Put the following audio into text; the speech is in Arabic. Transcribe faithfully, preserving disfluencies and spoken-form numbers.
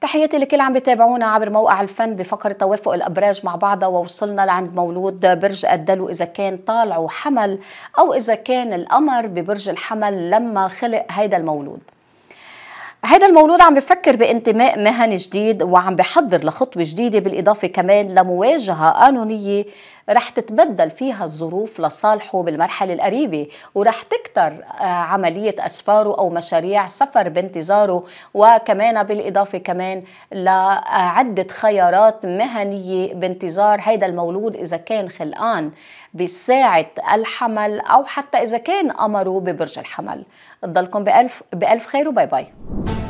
تحياتي لكل عم بيتابعونا عبر موقع الفن بفقرة توافق الأبراج مع بعضها، ووصلنا لعند مولود برج الدلو إذا كان طالع وحمل أو إذا كان القمر ببرج الحمل لما خلق هيدا المولود. هيدا المولود عم بفكر بانتماء مهني جديد وعم بحضر لخطوة جديدة، بالإضافة كمان لمواجهة قانونية رح تتبدل فيها الظروف لصالحه بالمرحلة القريبة، ورح تكتر عملية أسفاره أو مشاريع سفر بانتظاره، وكمان بالإضافة كمان لعدة خيارات مهنية بانتظار هيدا المولود إذا كان خلقان بساعة الحمل أو حتى إذا كان قمره ببرج الحمل. تضلكم بألف بألف خير وباي باي.